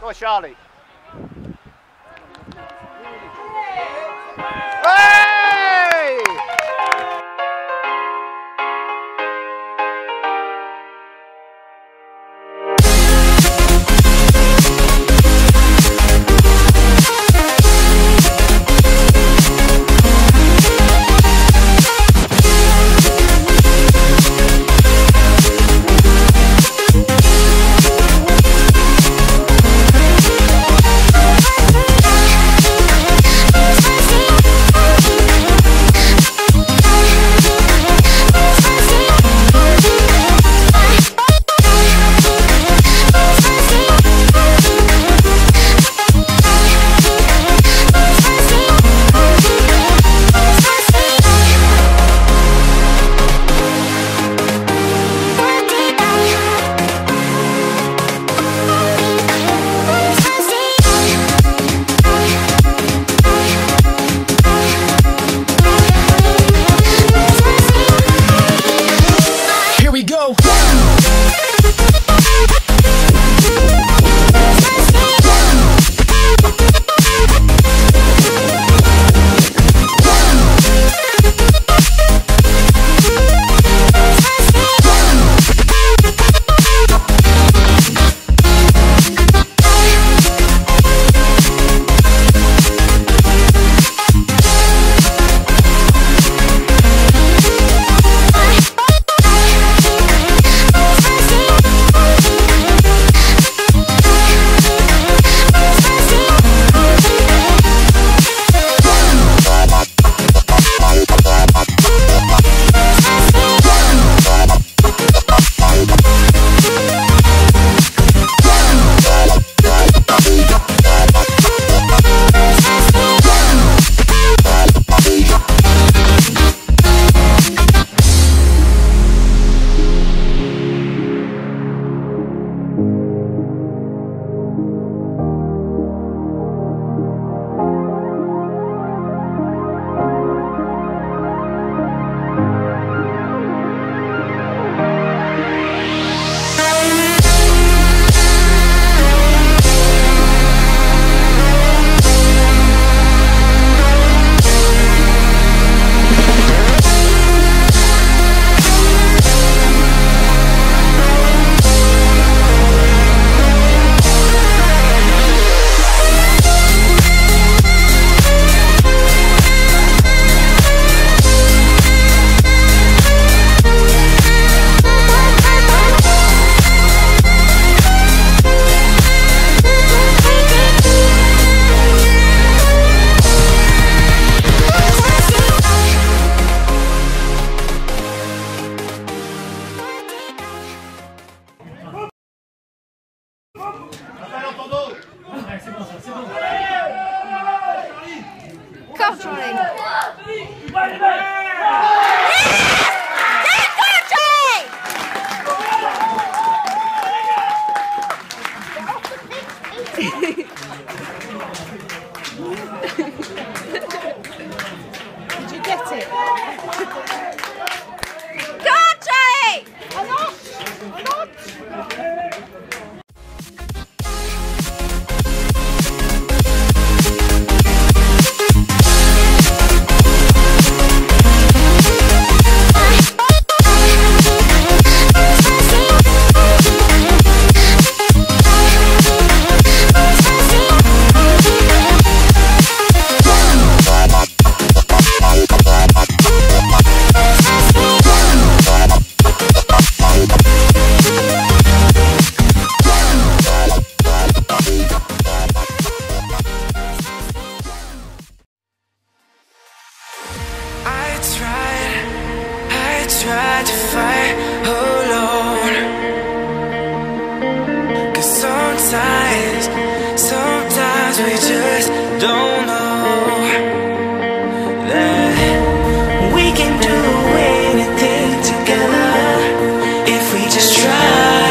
Go on, Charlie. Hey! Did you get it? Go on, Charlie! I'm not! I'm not! Tried to fight alone, 'cause sometimes we just don't know that we can do anything together if we just try.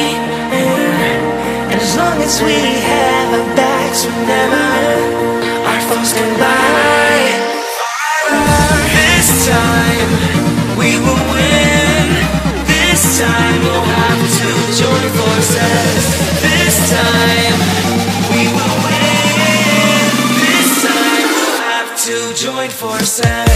And as long as we have our backs, whenever our foes can buy, this time we will win. This time we'll have to join forces. This time forces.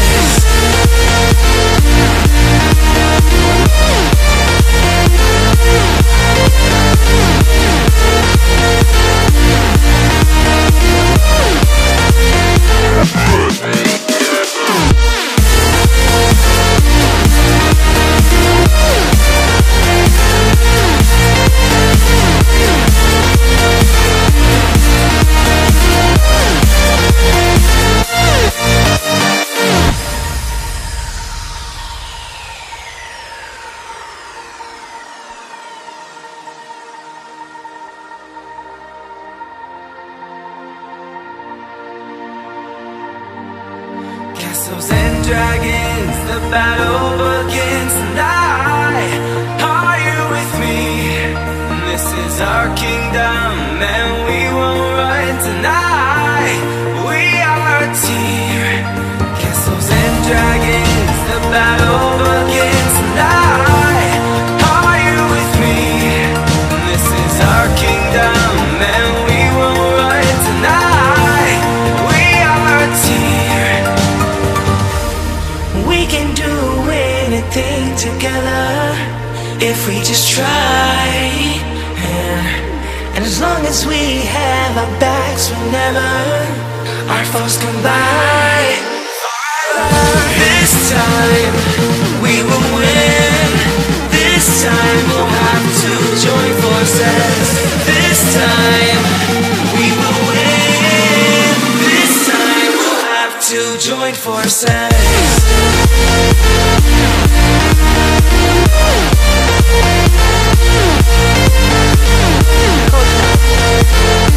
Castles and dragons, the battle begins tonight. Are you with me? This is our kingdom and we won't run tonight. We are a team. Castles and dragons, the battle begins tonight. Are you with me? This is our kingdom and we won't run tonight. We are a team. We can do anything together if we just try. And as long as we have our backs whenever our foes come by, this time we will win. This time we'll have to join forces. This time we will win. This time we'll have to join forces. Culture.